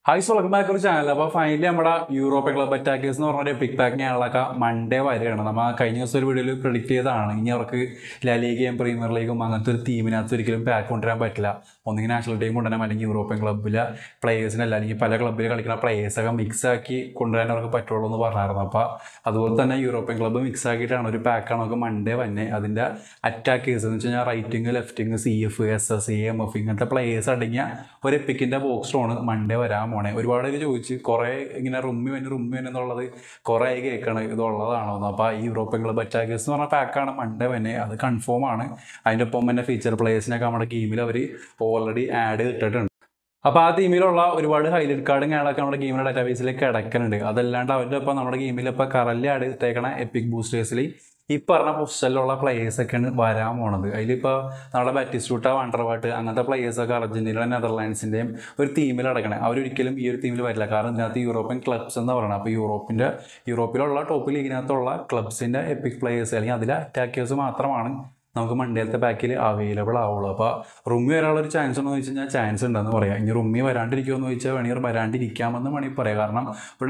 Hi, so welcome back to the channel. അപ്പോൾ finally നമ്മുടെ European club attackers എന്ന് പറഞ്ഞ പിക് പാക്ക് ഞങ്ങളൊക്കെ മൺഡേ വരെയാണ്. നമ്മൾ കഴിഞ്ഞ ദിവസം ഒരു വീഡിയോയിൽ പ്രെഡിക്റ്റ് ചെയ്തതാണ്. ഇനി അവർക്ക് ലാ ലീഗയും പ്രീമിയർ ലീഗും അങ്ങനത്തെ ഒരു ടീമിനകത്ത് ഒരിക്കലും പാക്ക് കൊണ്ടുവരാൻ പറ്റില്ല. ഒന്നെങ്കിൽ നാഷണൽ ടീം കൊണ്ടുവരാൻ, അല്ലെങ്കിൽ യൂറോപ്യൻ ക്ലബ്ബിലെ പ്ലേയേഴ്സിനല്ല, അല്ലെങ്കിൽ പല ക്ലബ്ബിൽ കളിക്കുന്ന പ്ലേയേഴ്സൊക്കെ മിക്സ് ആക്കി കൊണ്ടുവരാൻ അവർക്ക് പറ്റുള്ളൂ എന്ന് പറഞ്ഞായിരുന്നു. അപ്പോൾ അതുപോലെ തന്നെ യൂറോപ്യൻ ക്ലബ്ബ് മിക്സ് ആക്കിയിട്ടാണ് ഒരു പാക്കാണ് നമുക്ക് മൺഡേ വന്നെ. അതിൻ്റെ അറ്റാക്കേഴ്സ് എന്ന് വെച്ച് കഴിഞ്ഞാൽ right wing, left wing, CF, SS, AMF ഇങ്ങനത്തെ പ്ലേയേഴ്സ് അടങ്ങിയ ഒരു എപ്പിക്കിൻ്റെ ബോക്സ് സ്റ്റോണ് മൺഡേ വരാൻ പോണേ. ഒരുപാട് പേര് ചോദിച്ച് കുറേ ഇങ്ങനെ റുമ്മി വന്നു എന്നുള്ളത് കുറേ കേൾക്കണം ഇതുള്ളതാണോ എന്ന്. അപ്പോൾ ഈ യൂറോപ്യൻ ക്ലബ്ബ് അറ്റാക്കേഴ്സ് എന്ന് പറഞ്ഞ പാക്കാണ് മൺഡേ വന്നെ. അത് കൺഫേം ആണ്. അതിൻ്റെ ഒപ്പം തന്നെ ഫീച്ചർ പ്ലേയേഴ്സിനൊക്കെ നമ്മുടെ ഗെയിമിൽ അവർ ഓൾറെഡി ആഡ് ചെയ്തിട്ടുണ്ട്. അപ്പോൾ ആ ടീമിലുള്ള ഒരുപാട് ഹൈലൈറ്റ് കാർഡും കാര്യങ്ങളൊക്കെ നമ്മുടെ ഗെയിമിൻ്റെ ഡാറ്റാബേസിലേക്ക് കിടക്കുന്നുണ്ട്. അതല്ലാണ്ട് അവരുടെ ഒപ്പം നമ്മുടെ ഗെയിമിൽ ഇപ്പോൾ കറൻലി ആഡ് ചെയ്തിട്ടേക്കണ എപ്പിക് ബൂസ്റ്റേഴ്സിൽ ഈ പറഞ്ഞ പൊസിഷനിലുള്ള പ്ലേയേഴ്സൊക്കെയാണ് വരാൻ പോണത്. അതിലിപ്പോൾ നമ്മുടെ ബാറ്റിസ്റ്റൂട്ട, വണ്ടർവാട്ട് അങ്ങനത്തെ പ്ലേയേഴ്സൊക്കെ അർജന്റീന, നെതർലാൻഡ്സിൻ്റെയും ഒരു ടീമിൽ അടക്കണേ. അവരൊരിക്കലും ഈ ഒരു ടീമിൽ വരില്ല. കാരണം ഇതിനകത്ത് യൂറോപ്യൻ ക്ലബ്സ് എന്ന് പറയുന്നത്. അപ്പോൾ യൂറോപ്പിലുള്ള ടോപ്പ് ലീഗിനകത്തുള്ള ക്ലബ്സിൻ്റെ എപ്പിക് പ്ലേയേഴ്സ് അല്ലെങ്കിൽ അതിലെ അറ്റാക്കേഴ്സ് മാത്രമാണ് നമുക്ക് മൺഡേലത്തെ പാക്കിൽ അവൈലബിൾ ആവുള്ളൂ. അപ്പോൾ റുമ്മി വരാനുള്ളൊരു ചാൻസ് ഉണ്ടെന്ന് വെച്ച് കഴിഞ്ഞാൽ ചാൻസ് ഉണ്ടെന്ന് പറയാം. ഇനി റുമ്മി വരാണ്ടിരിക്കുമെന്ന് ചോദിച്ചാൽ വേണമെങ്കിൽ വരാണ്ടിരിക്കാമെന്ന് വേണമെങ്കിൽ പറയാം. കാരണം ഒരു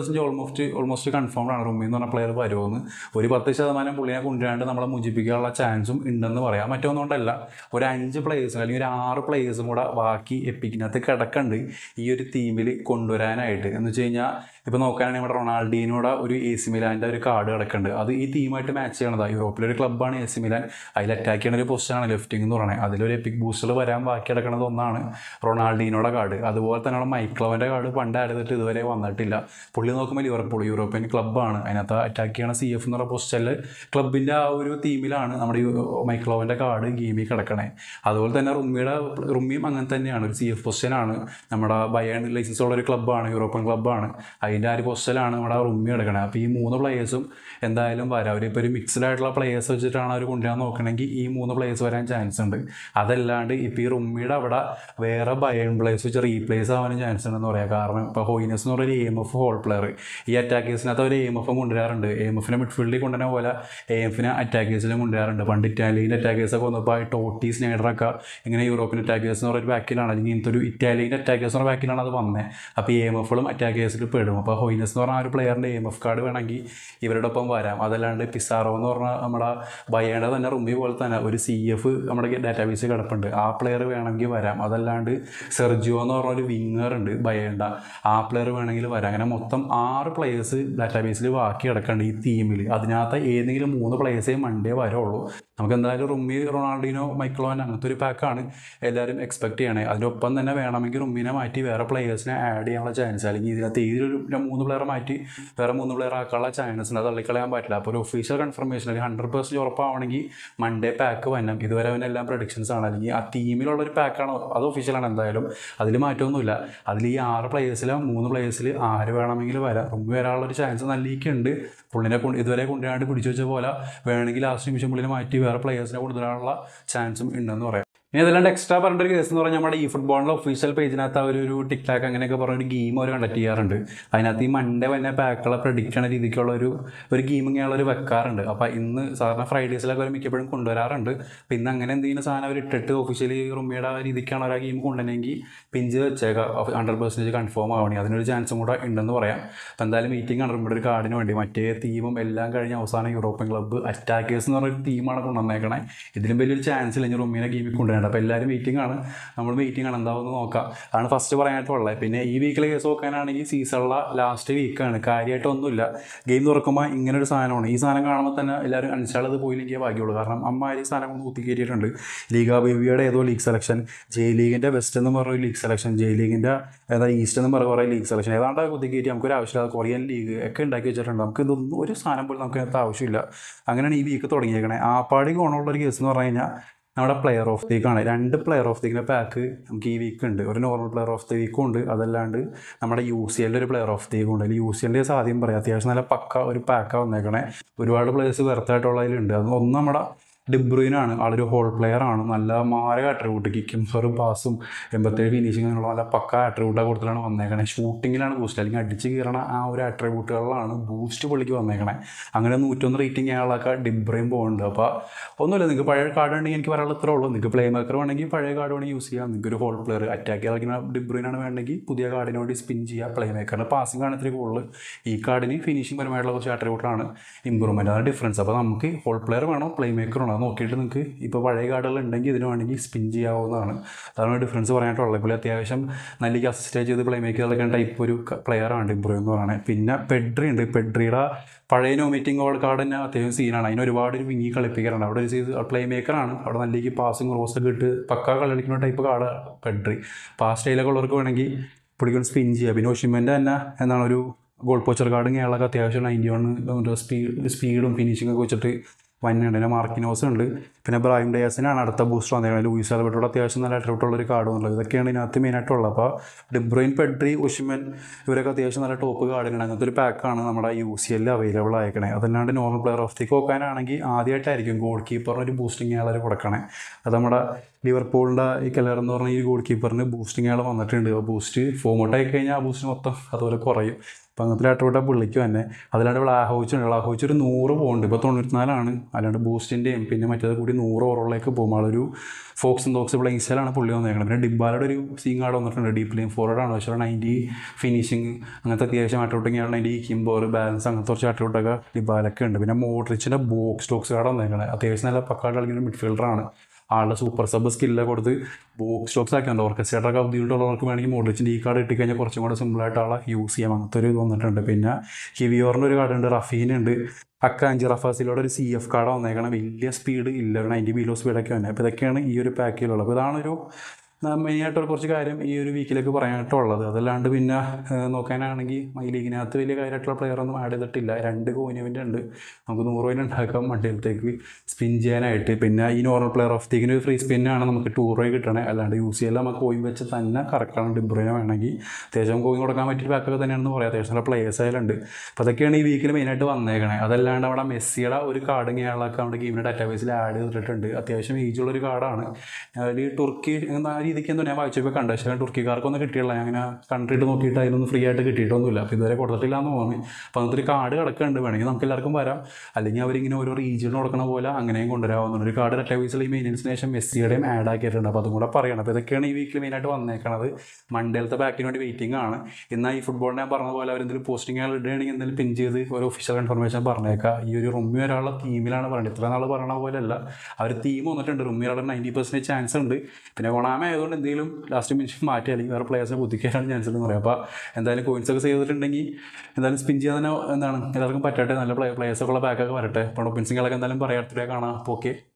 90% ഓൾമോസ്റ്റ് കൺഫേംഡ് ആണ് റുമ്മി എന്ന് പറഞ്ഞ പ്ലെയർ വരുമെന്ന്. ഒരു 10% പുള്ളിനെ കൊണ്ടുവരാണ്ട് നമ്മളെ മോചിപ്പിക്കാനുള്ള ചാൻസും ഉണ്ടെന്ന് പറയാം. മറ്റൊന്നുകൊണ്ടല്ല, ഒരു 5 പ്ലേയേഴ്സും അല്ലെങ്കിൽ ഒരു 6 പ്ലേയേഴ്സും കൂടെ ബാക്കി എപ്പിക്കിനകത്ത് കിടക്കുന്നുണ്ട് ഈ ഒരു ടീമിൽ കൊണ്ടുവരാനായിട്ട്. എന്ന് വെച്ച് കഴിഞ്ഞാൽ ഇപ്പോൾ നോക്കുകയാണെങ്കിൽ നമ്മുടെ റൊണാൾഡീനോടെ ഒരു AC മിലാൻ്റെ ഒരു കാർഡ് കിടക്കുന്നുണ്ട്. അത് ഈ ടീമായിട്ട് മാച്ച് ചെയ്യണതാണ്. യൂറോപ്പിലൊരു ക്ലബ്ബാണ് AC മിലാൻ. അതിൽ അറ്റാക്ക് ചെയ്യുന്ന ഒരു പൊസിഷനാണ് ലെഫ്റ്റിംഗ് എന്ന് പറയുന്നത്. അതിലൊരു എപ്പിക് ബൂസ്റ്റർ വരാൻ ബാക്കി കിടക്കുന്നത് ഒന്നാണ് റൊണാൾഡീനോടെ കാർഡ്. അതുപോലെ തന്നെ മൈക്ലോവൻ്റെ കാർഡ് പണ്ട് ആഡ് ചെയ്തിട്ട് ഇതുവരെ വന്നിട്ടില്ല. പുള്ളി നോക്കുമ്പോൾ യൂറോപ്യൻ ക്ലബ്ബാണ്. അതിനകത്ത് അറ്റാക്ക് ചെയ്യണ CF എന്ന് പറയുന്ന പൊസിഷനിൽ ക്ലബിൻ്റെ ആ ഒരു ടീമിലാണ് നമ്മുടെ മൈക്ലോവൻ്റെ കാർഡ് ഗെയിമിൽ കിടക്കണേ. അതുപോലെ തന്നെ റുമ്മിയും അങ്ങനെ തന്നെയാണ്. ഒരു CF പൊസിഷനാണ്. നമ്മുടെ ബയേൺ ലൈസൻസ് ഉള്ള ഒരു ക്ലബ്ബാണ്, യൂറോപ്യൻ ക്ലബ്ബാണ്. അതിൻ്റെ ആ ഒരു പൊസിഷനിലാണ് നമ്മുടെ റുമ്മി കിടക്കണത്. അപ്പോൾ ഈ 3 പ്ലേയേഴ്സും എന്തായാലും വരാം. അവരിപ്പോൾ ഒരു മിക്സ്ഡ് ആയിട്ടുള്ള പ്ലേയേഴ്സ് വെച്ചിട്ടാണ് അവർ കൊണ്ടുവരാൻ നോക്കണമെങ്കിൽ ഈ 3 പ്ലേയേഴ്സ് വരാൻ ചാൻസ് ഉണ്ട്. അതല്ലാണ്ട് ഇപ്പോൾ ഈ റുമ്മിയുടെ അവിടെ വേറെ ബയേൺ പ്ലേയേഴ്സ് വെച്ച് റീപ്ലേസ് ആവാനും ചാൻസ് ഉണ്ടെന്ന് പറയാം. കാരണം ഇപ്പോൾ ഹോയിനസ് എന്ന് പറയുന്ന AMF ഹോൾ പ്ലെയർ ഈ അറ്റാക്കേഴ്സിനകത്ത് അവർ AMF കൊണ്ടുവരാറുണ്ട്. AMFനെ മിഡ്ഫീൽഡിൽ കൊണ്ടുവരുന്ന പോലെ AMFനെ അറ്റാക്കേഴ്സിലും കൊണ്ടുവരാറുണ്ട്. പണ്ട് ഇറ്റാലിയൻ അറ്റാക്കേഴ്സൊക്കെ വന്നപ്പോൾ ടോട്ടി, സ്നൈഡറൊക്കെ ഇങ്ങനെ യൂറോപ്യൻ അറ്റാക്കേഴ്സ് എന്ന് പറയുന്ന ബാക്കിലാണ്, അല്ലെങ്കിൽ ഇങ്ങനത്തെ ഒരു ഇറ്റാലിയൻ അറ്റാക്കേഴ്സ് എന്ന് പറയുന്ന ബാക്കിലാണ് അത് വന്നത്. അപ്പോൾ AMFകളും അറ്റാക്കേഴ്സിൽ പെടും. അപ്പോൾ ഹോയിനസ് എന്ന് പറഞ്ഞ ആ ഒരു പ്ലെയറിൻ്റെ AMF കാർഡ് വേണമെങ്കിൽ ഇവരുടെ ഒപ്പം വരാം. അതല്ലാണ്ട് പിസാറോ എന്ന് പറഞ്ഞാൽ നമ്മുടെ ബയേണ്ട തന്നെ റുമ്മി പോലെ തന്നെ ഒരു CF നമ്മുടെ ഡാറ്റാബേസിൽ കിടപ്പുണ്ട്. ആ പ്ലെയർ വേണമെങ്കിൽ വരാം. അതല്ലാണ്ട് സെർജിയോ എന്ന് പറഞ്ഞ ഒരു വിങ്ങർ ഉണ്ട് ബയേണ്ട, ആ പ്ലെയർ വേണമെങ്കിൽ വരാം. അങ്ങനെ മൊത്തം 6 പ്ലേയേഴ്സ് ഡാറ്റാബേസിൽ ബാക്കി കിടക്കുന്നുണ്ട് ഈ ടീമിൽ. അതിനകത്ത് ഏതെങ്കിലും 3 പ്ലേയേഴ്സേ മൺഡേ വരുള്ളൂ. നമുക്ക് എന്തായാലും റുമ്മി, റൊണാൾഡീനോ, മൈക്ലോവൻ അങ്ങനത്തെ ഒരു പാക്കാണ് എല്ലാവരും എക്സ്പെക്ട് ചെയ്യണേ. അതിനൊപ്പം തന്നെ വേണമെങ്കിൽ റുമ്മിനെ മാറ്റി വേറെ പ്ലേയേഴ്സിനെ ആഡ് ചെയ്യാനുള്ള ചാൻസ്, അല്ലെങ്കിൽ ഇതിനകത്ത് ഏതൊരു 3 പ്ലെയർ മാറ്റി വേറെ 3 പ്ലെയർ ആക്കാനുള്ള ചാൻസ് ഉണ്ട്. അത് തള്ളിക്കളയാൻ പറ്റില്ല. അപ്പോൾ ഒരു ഒഫീഷ്യൽ കൺഫർമേഷൻ അല്ലെങ്കിൽ 100% ഉറപ്പാവണമെങ്കിൽ മൺഡേ പാക്ക് വരണം. ഇതുവരെ അവനെല്ലാം പ്രഡിക്ഷൻസ് ആണ്. അല്ലെങ്കിൽ ആ ടീമിലുള്ളൊരു പാക്കാണ്, അത് ഒഫീഷ്യലാണ് എന്തായാലും, അതിൽ മാറ്റമൊന്നുമില്ല. അതിൽ ഈ 6 പ്ലേയേഴ്സിലെ 3 പ്ലേയേഴ്സിൽ ആര് വേണമെങ്കിലും വരാം. റുമ്മി വരാനുള്ളൊരു ചാൻസ് നല്ലിക്കുണ്ട്. പുള്ളിനെ ഇതുവരെ കൊണ്ടുവരാണ്ട് പിടിച്ചു വെച്ച പോലെ വേണമെങ്കിൽ ലാസ്റ്റ് നിമിഷം പുള്ളിനെ മാറ്റി വേറെ പ്ലേയേഴ്സിനെ കൊണ്ടുവരാനുള്ള ചാൻസും ഉണ്ടെന്ന് പറയാം. ഇനി അതല്ലാണ്ട് എക്സ്ട്രാ പറഞ്ഞൊരു കേസ് എന്ന് പറഞ്ഞാൽ നമ്മുടെ ഈ ഫുട്ബോളിൻ്റെ ഒഫീഷ്യൽ പേജിനകത്ത് ഒരു ടിക്ടാക്ക് അങ്ങനെയൊക്കെ പറഞ്ഞൊരു ഗെയിം അവർ കണ്ടക്ട് ചെയ്യാറുണ്ട്. അതിനകത്ത് ഈ മൺഡേ തന്നെ പാക്കുകളെ പ്രഡിക്റ്റ് ചെയ്യുന്ന രീതിക്കുള്ള ഒരു ഗെയിമിങ് അവർ വെക്കാറുണ്ട്. അപ്പോൾ ഇന്ന് സാധാരണ ഫ്രൈഡേസിലൊക്കെ അവർ മിക്കപ്പോഴും കൊണ്ടുവരാറുണ്ട്. അപ്പോൾ ഇന്ന് അങ്ങനെ എന്തെങ്കിലും സാധനം അവർ ഇട്ടിട്ട് ഒഫീഷ്യലി റുമ്മിയുടെ രീതിക്കാണ് അവർ ആ ഗെയിം കൊണ്ടുവന്നെങ്കിൽ പിഞ്ച് വെച്ചേക്കാം 100% കൺഫേം ആവണേ. അതിനൊരു ചാൻസും കൂടെ ഉണ്ടെന്ന് പറയാം. അപ്പോൾ എന്തായാലും മീറ്റിംഗ് ആണ് റുമ്മിയുടെ ഒരു കാർഡിന് വേണ്ടി. മറ്റേ ടീമും എല്ലാം കഴിഞ്ഞ് അവസാനം യൂറോപ്യൻ ക്ലബ്ബ് അറ്റാക്കേഴ്സ് എന്ന് പറഞ്ഞൊരു ടീമാണ് കൊണ്ടുവന്നേക്കണേ. ഇതിലും വലിയൊരു ചാൻസ് ഇല്ല ഇനി റുമ്മിനെ ഗെയിമിൽ കൊണ്ടുവരേണ്ടത്. അപ്പോൾ എല്ലാവരും മീറ്റിംഗ് ആണ്, എന്താവുമെന്ന് നോക്കാം. അതാണ് ഫസ്റ്റ് പറയാനായിട്ടുള്ളത്. പിന്നെ ഈ വീക്കിലെ കേസ് നോക്കാനാണെങ്കിൽ സീസണിലെ ലാസ്റ്റ് വീക്കാണ്, കാര്യമായിട്ടൊന്നുമില്ല. ഗെയിം തുറക്കുമ്പോൾ ഇങ്ങനൊരു സാധനമാണ്. ഈ സാധനം കാണുമ്പോൾ തന്നെ എല്ലാവരും അൻസ്റ്റാൾ ചെയ്ത് പോയില്ലെങ്കിൽ ഭാഗ്യമുള്ളൂ. കാരണം അമ്മാരി സാധനം ഒന്ന് കുത്തിക്കയറ്റിയിട്ടുണ്ട്. ലീഗ ബേബിയുടെ ഏതോ ലീഗ് സെലക്ഷൻ, ജെ ലീഗിൻ്റെ വെസ്റ്റ് എന്ന് പറഞ്ഞ ലീഗ് സെലക്ഷൻ, ജെ ലീഗിൻ്റെ ഈസ്റ്റ് എന്ന് പറഞ്ഞ കുറേ ലീഗ് സെലക്ഷൻ, ഏതാണ്ട് കുത്തിക്കയറ്റി നമുക്കൊരു ആവശ്യമില്ല. കൊറിയൻ ലീഗ് ഒക്കെ ഉണ്ടാക്കി വെച്ചിട്ടുണ്ട്. നമുക്ക് ഇതൊന്നും ഒരു സാധനം പോലും നമുക്ക് അതിനകത്ത് ആവശ്യമില്ല. അങ്ങനെയാണ് ഈ വീക്ക് തുടങ്ങിയേക്കണേ. ആപ്പാടി ഗുണമുള്ളൊരു കേസ് എന്ന് പറഞ്ഞു കഴിഞ്ഞാൽ നമ്മുടെ പ്ലെയർ ഓഫ് ദി വീക്കാണ്. 2 പ്ലെയർ ഓഫ് ദി വീക്കിൻ്റെ പാക്ക് നമുക്ക് ഈ വീക്ക് ഉണ്ട്. ഒരു നോർമൽ പ്ലെയർ ഓഫ് ദി വീക്കും ഉണ്ട്. അതല്ലാണ്ട് നമ്മുടെ UCL ഒരു പ്ലെയർ ഓഫ് ദി വീക്കും ഉണ്ട്. UCL ആദ്യം പറയാം, അത്യാവശ്യം നല്ല പക്ക ഒരു പാക്കാണ് വന്നേക്കണേ. ഒരുപാട് പ്ലേയേഴ്സ് വെർത്തായിട്ടുള്ളതിലുണ്ട്. അത് ഒന്ന് നമ്മുടെ ഡിബ്രൂയിനാണ്. ആളൊരു ഹോൾ പ്ലെയർ ആണ്. നല്ല മാരക ആട്രിബ്യൂട്ട്, കിക്കും സോറും പാസും 87 ഫിനിഷിംഗ് എന്നുള്ള നല്ല പക്ക ആട്രിബ്യൂട്ടൊക്കെ കൊടുത്തിട്ടാണ് വന്നേക്കണേ. ഷൂട്ടിങ്ങിലാണ് ബൂസ്റ്റ്, അല്ലെങ്കിൽ അടിച്ച് കയറണ ആ ഒരു ആട്രിബ്യൂട്ടുകളിലാണ് ബൂസ്റ്റ് പുള്ളിക്ക് വന്നേക്കണേ. അങ്ങനെ 101 റേറ്റിംഗ് ആളൊക്കെ ഡിബ്രൂയിൻ പോകുന്നുണ്ട്. അപ്പോൾ ഒന്നുമില്ല, നിങ്ങൾക്ക് പഴയ കാർഡ് ഉണ്ടെങ്കിൽ എനിക്ക് പറയാനുള്ള ഇത്രേ ഉള്ളൂ. നിങ്ങൾക്ക് പ്ലേ മേക്കർ വേണമെങ്കിൽ പഴയ കാർഡ് വേണമെങ്കിൽ യൂസ് ചെയ്യാം. നിങ്ങൾക്ക് ഒരു ഹോൾ പ്ലെയർ അറ്റാക്ക് കളിക്കുന്ന ഡിബ്രൂയിനാണ് വേണമെങ്കിൽ പുതിയ കാർഡിന് വേണ്ടി സ്പിൻ ചെയ്യുക. പ്ലേ മേക്കറിന് പാസിംഗ് ആണ് ഇത്തിരി കൂടുതൽ, ഈ കാർഡിന് ഫിനിഷിംഗ് പരമായിട്ടുള്ള കുറച്ച് ആട്രിബ്യൂട്ടാണ് ഇമ്പ്രൂവ്മെൻറ്റ്, അതാണ് ഡിഫറൻസ്. അപ്പോൾ നമുക്ക് ഹോൾ പ്ലെയർ വേണോ പ്ലേ മേക്കർ വേണോ അത് നോക്കിയിട്ട് നിങ്ങൾക്ക് ഇപ്പോൾ പഴയ കാർഡുകൾ ഉണ്ടെങ്കിൽ ഇതിന് വേണമെങ്കിൽ സ്പിൻ ചെയ്യാവുന്നതാണ്. അതാണ് ഡിഫറൻസ് പറയാനായിട്ടുള്ളത്. ഇപ്പോൾ അത്യാവശ്യം നല്ല അസിസ്റ്റ് ചെയ്ത് പ്ലേ മേക്കർ കളിക്കാൻ ടൈപ്പ് ഒരു പ്ലെയറാണ് ഡിബ്രൂയിൻ എന്ന് പറയുന്നത്. പിന്നെ പെഡ്രി ഉണ്ട്. പെഡ്രിയുടെ പഴയ നോമിറ്റിംഗ് ഗോൾ കാർഡ് തന്നെ അത്യാവശ്യം സീനാണ്. അതിന് ഒരുപാട് ഒരു വിങ്ങി കളിപ്പിക്കാറുണ്ട്. അവിടെ ഒരു ചെയ്ത് പ്ലേ മേക്കറാണ്, അവിടെ നല്ല പാസും ക്രോസൊക്കെ ഇട്ട് പക്ക കളിക്കുന്ന ടൈപ്പ് കാർഡ് പെഡ്രി. അപ്പോൾ ആ സ്റ്റൈലൊക്കെ ഉള്ളവർക്ക് വേണമെങ്കിൽ പിടിക്കുന്ന സ്പിൻ ചെയ്യുക. പിന്നെ ഒഷിമെൻ്റെ തന്നെ എന്താണ് ഒരു ഗോൾ പോച്ചർ കാർഡും കേരളമൊക്കെ അത്യാവശ്യം 91 സ്പീഡും ഫിനിഷിംഗ് ഒക്കെ വെച്ചിട്ട് വന്നുണ്ട്. പിന്നെ മാർക്കിനോസ് ഉണ്ട്. പിന്നെ ബ്രൈം ഡയാസിനാണ് അടുത്ത ബൂസ്റ്റർ വന്നേക്കുന്നത്. ലൂയിസ് ആൽബർട്ടോട് അത്യാവശ്യം നല്ല അട്രിബ്യൂട്ടുള്ള ഒരു കാർഡ് വന്നുള്ളത്. ഇതൊക്കെയാണ് ഇതിനകത്ത് മെയിനായിട്ടുള്ളത്. അപ്പോൾ ഡിബ്രൂയിൻ, പെഡ്രി, ഒഷിമെൻ ഇവരൊക്കെ അത്യാവശ്യം നല്ല ടോപ്പ് കാർഡുകൾ. അങ്ങനത്തെ ഒരു പാക്കാണ് നമ്മുടെ UCL അവൈലബിൾ ആയേക്കണേ. അതല്ലാണ്ട് നോർമൽ പ്ലെയർ ഓഫ് ദി നോക്കാനാണെങ്കിൽ ആദ്യമായിട്ടായിരിക്കും ഗോൾ കീപ്പറിന് ഒരു ബൂസ്റ്റിംഗ് ആളെ കൊടുക്കണേ. അത് നമ്മുടെ ലിവർപൂളിൻ്റെ ഈ കെല്ലർ എന്ന് പറഞ്ഞ ഈ ഗോൾ കീപ്പറിന് ബൂസ്റ്റിംഗ് ആൾ വന്നിട്ടുണ്ട്. അപ്പോൾ ബൂസ്റ്റ് ഫോമൗട്ട് ആയി കഴിഞ്ഞാൽ ആ ബൂസ്റ്റ് മൊത്തം അതുപോലെ കുറയും. അപ്പോൾ അങ്ങനത്തെ ആട്രിബ്യൂട്ട് പുള്ളിക്ക് തന്നെ. അതിലാണ്ട് വ്ളാഹോവിച്ചുണ്ട്. വ്ളാഹോവിച്ച് ഒരു 100 പോകുന്നുണ്ട്. ഇപ്പോൾ 94 അല്ലാണ്ട് ബൂസ്റ്റിൻ്റെയും പിന്നെ മറ്റേത് കൂടി 100 ഓവറിലേക്ക് പോകുമ്പോൾ ആളൊരു ഫോക്സ് ആൻഡ് ഡോഗ്സ് പ്ലേയിങ് സ്റ്റൈലാണ് പുള്ളി വന്നേക്കുന്നത്. പിന്നെ ഡിബാലയുടെ ഒരു സീൻ കാർഡ് വന്നിട്ടുണ്ട്. ഡീപ് ലൈൻ ഫോർവേഡാണ്, പക്ഷേ 90 ഫിനിഷിങ് അങ്ങനത്തെ അത്യാവശ്യം ആട്രിബ്യൂട്ടിങ് ആണ്. 90 കിംബോർ ബാലൻസ് അങ്ങനത്തെ കുറച്ച് ആട്രിബ്യൂട്ടൊക്കെ ഡിബാലൊക്കെ ഉണ്ട്. പിന്നെ മോഡ്രിച്ചിൻ്റെ ബോക്സ് ടോക്സ് കാർഡ് വന്നേക്കുന്നത്. അത്യാവശ്യം നല്ല പക്കാട് കളിക്കുന്ന മിഡ്ഫീൽഡറാണ്. ആളുടെ സൂപ്പർ സബ് സ്കില്ലൊക്കെ കൊടുത്ത് ബോക്സ് സ്റ്റോക്സ് ആക്കിയുണ്ട്. ഓർക്കസ്ട്രേറ്ററൊക്കെ ബുദ്ധിമുട്ടുള്ളവർക്ക് വേണമെങ്കിൽ മോഡ്രിച്ചിൻ്റെ ഈ കാർഡ് ഇട്ടിക്കഴിഞ്ഞാൽ കുറച്ചും കൂടെ സിമ്പിളായിട്ട് ആളെ യൂസ് ചെയ്യാം. അങ്ങനത്തെ ഒരു ഇത് വന്നിട്ടുണ്ട്. പിന്നെ കിവിയോറിൻ്റെ ഒരു കാർഡുണ്ട്, റഫീനുണ്ട്. അക്കാഞ്ചി റഫാസിലൂടെ ഒരു CF കാർഡ് വന്നേക്കണം. വലിയ സ്പീഡ് ഇല്ല, 90 ബിലോ സ്പീഡൊക്കെ വന്നത്. അപ്പോൾ ഇതൊക്കെയാണ് ഈ ഒരു പാക്കിലുള്ളത്. അപ്പോൾ ഇതാണൊരു മെയിനായിട്ടൊരു കുറച്ച് കാര്യം ഈ ഒരു വീക്കിലേക്ക് പറയാനായിട്ടുള്ളത്. അതല്ലാണ്ട് പിന്നെ നോക്കാനാണെങ്കിൽ ഈ ലീഗിനകത്ത് വലിയ കാര്യമായിട്ടുള്ള പ്ലെയറൊന്നും ആഡ് ചെയ്തിട്ടില്ല. 2 കോയിൻ ഇവൻ്റ് ഉണ്ട്, നമുക്ക് 100 കോയിൻ ഉണ്ടാക്കാം വണ്ടിയിലത്തേക്ക് സ്പിൻ ചെയ്യാനായിട്ട്. പിന്നെ ഈ നോർമൽ പ്ലെയർ ഓഫ് ദീക്കിന് ഫ്രീ സ്പിന്നാണ് നമുക്ക് 2 രൂപ കിട്ടണേ. അല്ലാണ്ട് UCL നമുക്ക് കോയിൻ വെച്ച് തന്നെ കറക്റ്റാണ്. ഡിബ്രൂയിനെ വേണമെങ്കിൽ അത്യാവശ്യം കോയിൻ കൊടുക്കാൻ പറ്റിയ പാക്കൊക്കെ തന്നെയാണെന്ന് പറയാം. അത്യാവശ്യം നല്ല പ്ലേയേഴ്സ് ആയാലുണ്ട്. അപ്പോൾ അതൊക്കെയാണ് ഈ വീക്കിൽ മെയിനായിട്ട് വന്നേക്കണേ. അതല്ലാണ്ട് അവിടെ മെസ്സിയുടെ ഒരു കാർഡ് കേരളമൊക്കെ നമ്മുടെ ഗെയിമിൻ്റെ ഡാറ്റാബേസിൽ ആഡ് ചെയ്തിട്ടുണ്ട്. അത്യാവശ്യം ഏജുള്ളൊരു കാർഡാണ്. അതിൽ തുർക്കി എന്ന രീതിക്ക് എന്തോ ഞാൻ വായിച്ചപ്പോൾ കണ്ടു. പക്ഷേ തുർക്കിക്കാർക്കൊന്നും കിട്ടിയില്ല. ഞാൻ അങ്ങനെ കൺട്രിയിട്ട് നോക്കിയിട്ട് അതിനൊന്നും ഫ്രീ ആയിട്ട് കിട്ടിയിട്ടൊന്നുമില്ല. അപ്പോൾ ഇതുവരെ കൊടുത്തിട്ടില്ല എന്ന് തോന്നി. അപ്പോൾ അങ്ങനത്തെ ഒരു കാർഡ് കിടക്കുന്നുണ്ട്. വേണമെങ്കിൽ നമുക്ക് എല്ലാവർക്കും വരാം. അല്ലെങ്കിൽ അവരിങ്ങനെ ഓരോ റീജിയനിൽ കൊടുക്കണ പോലെ അങ്ങനെയും കൊണ്ടുവരാവുന്നതാണ്. ഒരു കാർഡ് ഡാറ്റാബേസിൽ ഈ മെയിനൻസിന് ശേഷം മെസ്സിയുടെയും ആഡ് ആക്കിയിട്ടുണ്ട്. അപ്പോൾ അതും കൂടെ പറയണം. അപ്പോൾ ഇതൊക്കെയാണ് ഈ വീക്കിൽ മെയിനായിട്ട് വന്നേക്കണത്. മൺഡേലത്തെ ബാക്കിന് വേണ്ടി വെയിറ്റിംഗ് ആണ്. എന്നാൽ ഈ ഫുട്ബോളിനെ ഞാൻ പറഞ്ഞ പോലെ അവരെന്തെങ്കിലും പോസ്റ്റിംഗ് ഇടുകയാണെങ്കിൽ എന്തെങ്കിലും പിൻ ചെയ്ത് ഒരു ഒഫീഷ്യൽ ഇൻഫർമേഷൻ പറഞ്ഞേക്കാം. ഈ ഒരു റുമ്മി ഒരാളുടെ ടീമിലാണ് പറയുന്നത്. ഇത്ര നാൾ പറയണ പോലെ അല്ല, അവർ ടീം വന്നിട്ടുണ്ട്. റുമ്മി ഒരാളുടെ 90% ചാൻസ് ഉണ്ട്. പിന്നെ കൊണാമ ആയതുകൊണ്ട് എന്തെങ്കിലും ലാസ്റ്റ് മിനിറ്റ് മാറ്റി അല്ലെങ്കിൽ വേറെ പ്ലേയേഴ്സിനെ ബുദ്ധിക്കാനാണ് ചാൻസ് എന്ന് പറയാം. അപ്പോൾ എന്തായാലും കോയിൻസൊക്കെ ചെയ്തിട്ടുണ്ടെങ്കിൽ എന്തായാലും സ്പിൻ ചെയ്യാൻ തന്നെ എന്താണ് എല്ലാവർക്കും പറ്റട്ടെ. നല്ല പ്ലേയേഴ്സൊക്കെ ഉള്ള ബാക്കൊക്കെ വരട്ടെ. അപ്പോൾ ഒപ്പിൻസിങ്ങളൊക്കെ എന്തായാലും പറയാത്തില്ലേ കാണാം. അപ്പോൾ ഓക്കെ.